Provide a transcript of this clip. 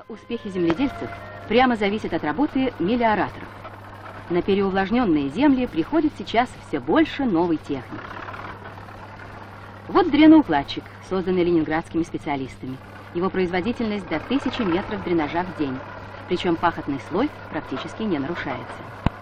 Успехи земледельцев прямо зависят от работы мелиораторов. На переувлажненные земли приходит сейчас все больше новой техники. Вот дреноукладчик, созданный ленинградскими специалистами. Его производительность до 1000 метров дренажа в день, причем пахотный слой практически не нарушается.